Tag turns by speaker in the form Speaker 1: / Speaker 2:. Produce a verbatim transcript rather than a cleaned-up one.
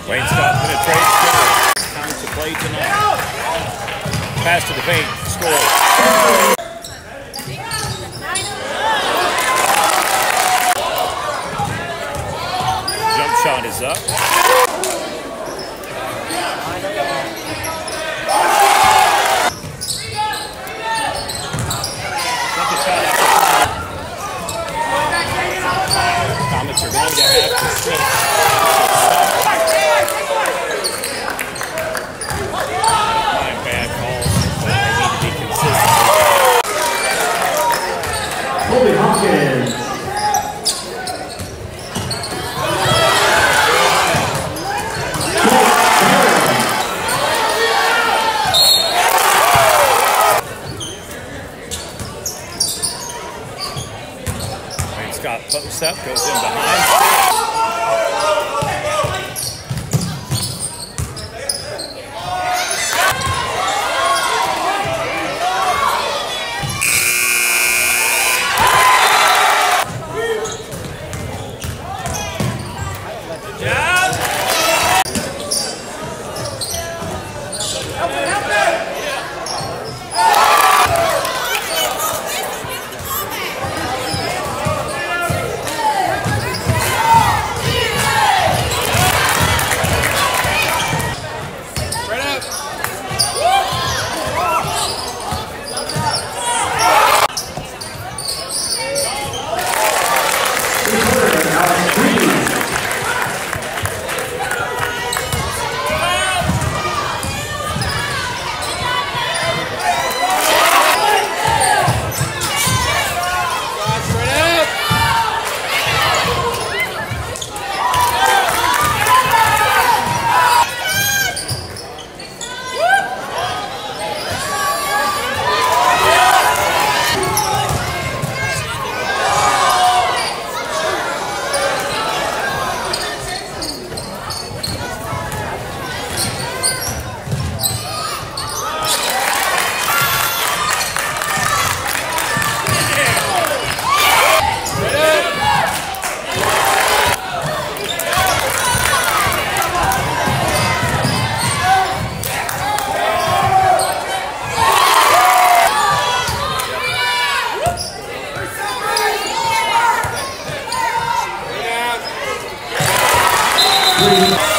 Speaker 1: Wayne Scott penetrates. Time to play tonight. Pass to the paint. Score. Jump shot is up. Comets are going to have to switch. Bad calls, but they need to be consistent.
Speaker 2: Colby Hopkins.
Speaker 1: Wayne Scott posts up, goes in behind.
Speaker 2: Three.